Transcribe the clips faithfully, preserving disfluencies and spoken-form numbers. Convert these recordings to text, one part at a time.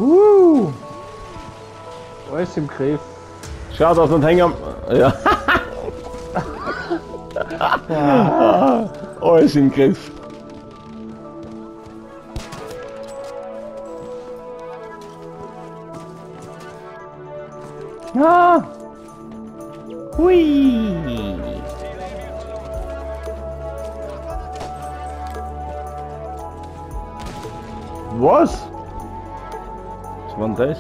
Uh, alles im Griff. Schaut aus und hängen. Ja. Ah, alles im Griff. Ah. Hui. Was? Was war denn das?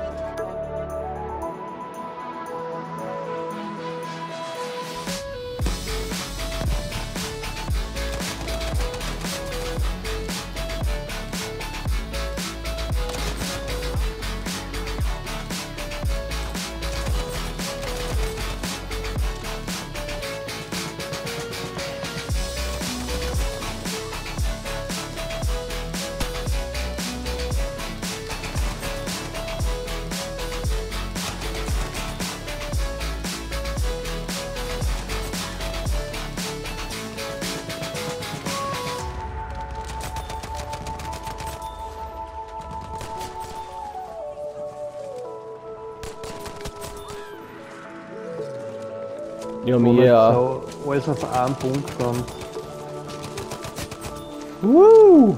Ja, mir ja. So, alles auf einen Punkt kommt. Uh.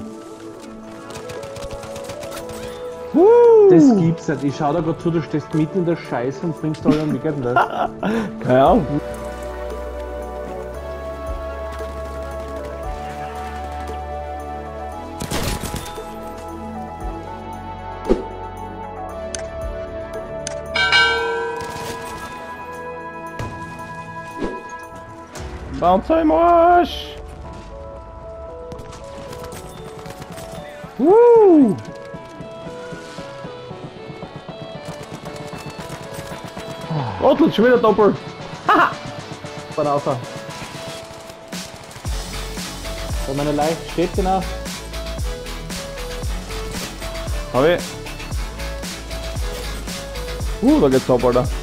Uh. Das gibt's nicht. Ich schau da gerade zu, du stehst mitten in der Scheiße und bringst alle um. Wie geht denn das? Keine Ahnung. Bounce im Arsch! Woo! Gottel, schon wieder doppelt! Haha! Von außer. So, meine Leiche steht genau. Hab ich. Uh, da geht's ab, Alter.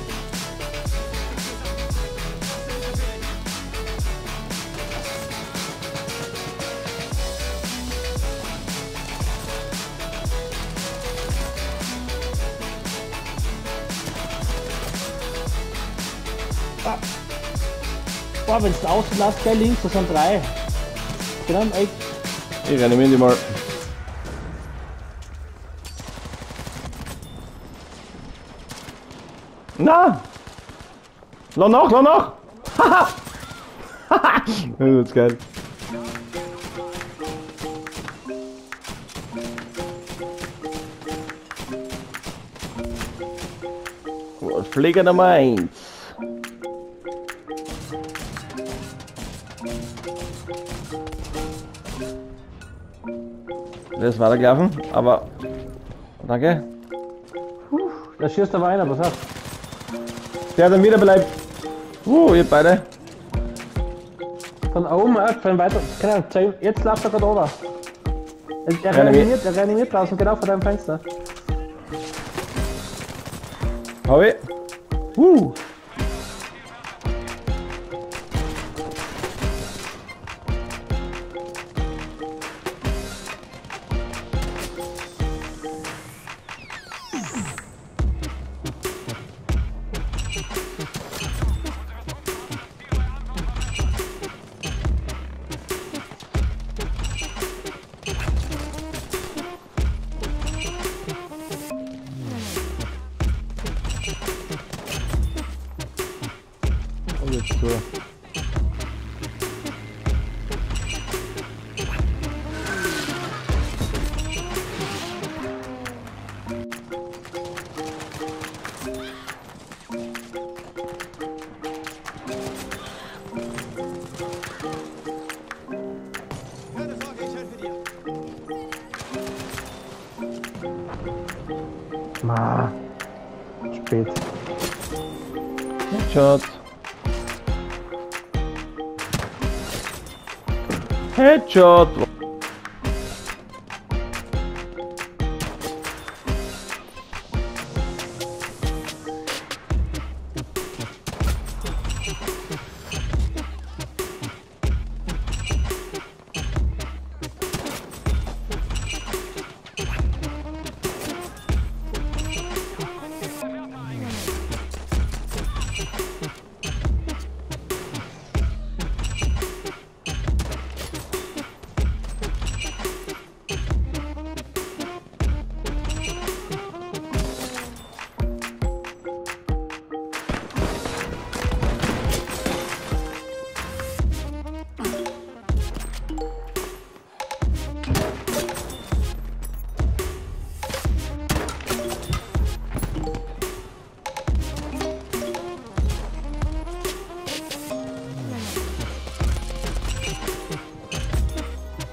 Boah, wenn es außen lässt, gleich links, das sind drei. Genau, echt. Ich reanimiere die mal. Na! Lass nach, lass nach! Haha! Haha! Das ist geil. Flieger Nummer eins. Der ist weitergelaufen, aber danke. Puh, da schießt aber einer, was hast Der hat dann wieder bleibt. Uh, ihr beide. Von oben, äh, von weiter, keine Ahnung, jetzt läuft er gerade runter. Er, er reanimiert, er reanimiert draußen, genau vor deinem Fenster. Hab ich. Uh. Oh, jetzt so. Ma, spät. Headshot. Headshot.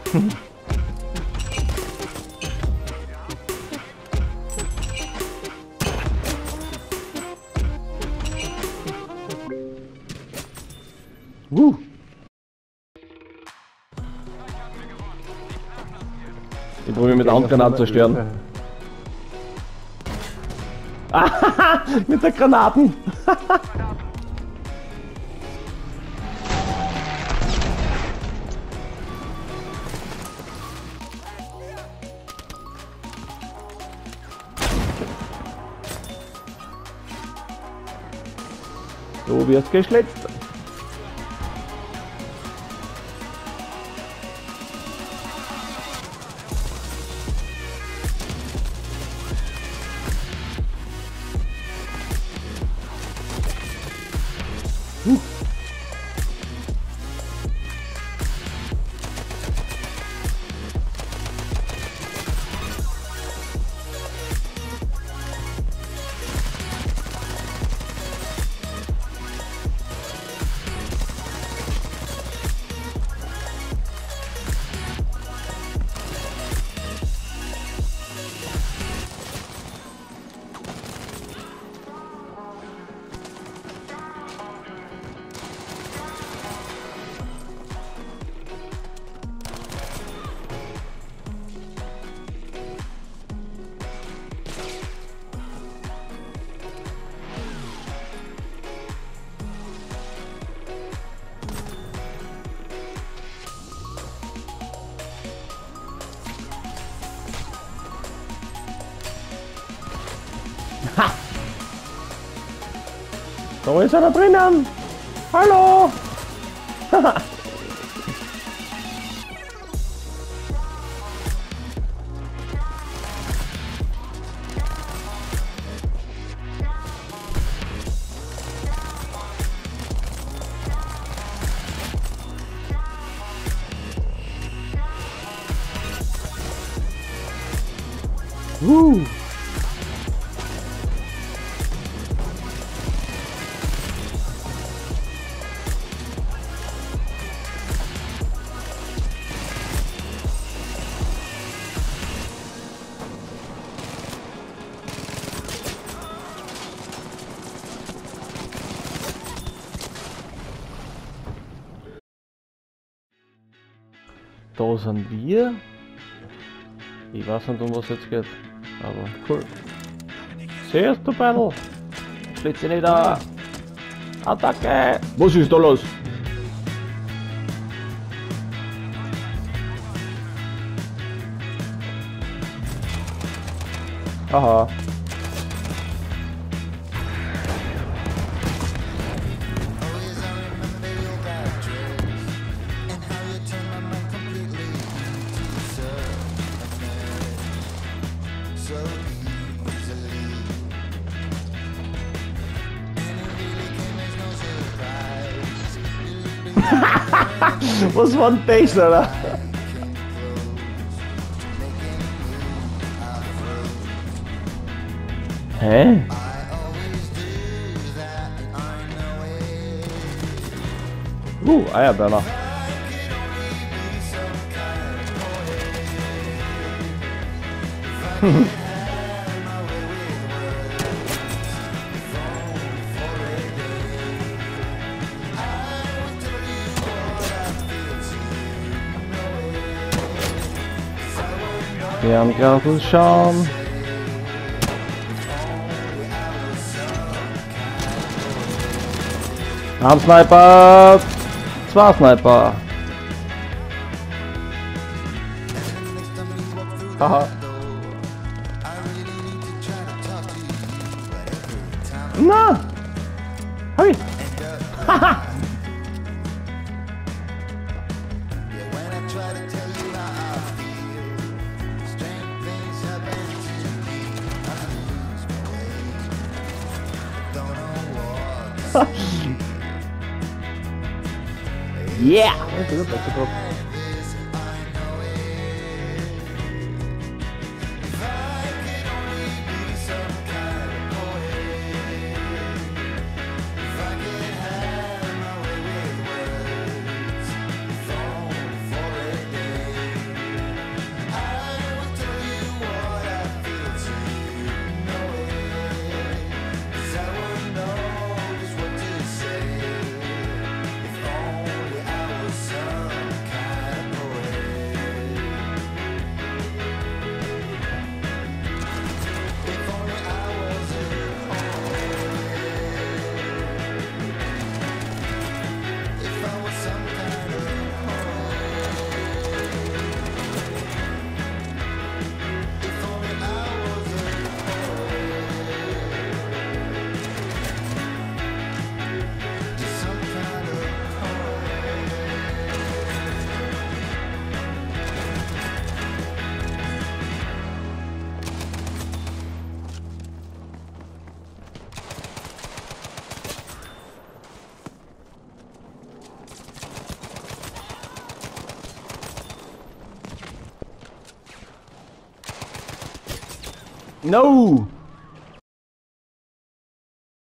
Uh. Ich probiere mit Handgranaten zu zerstören. Mit der Granaten! Du wirst geschlitzt. Uh. Ha! Da ist einer drinnen! Hallo! uh. Da sind wir. Ich weiß nicht, um was jetzt geht. Aber cool. Siehst du, Battle? Schlitze nieder! Attacke! Was ist da los? Aha. Was war denn das, Alter? Hä? Uh, Eierbörner. Wir haben gratis Schaum. Ein Sniper. Zwei Sniper. Haha. Na! Hab ich! Haha! Yeah! No!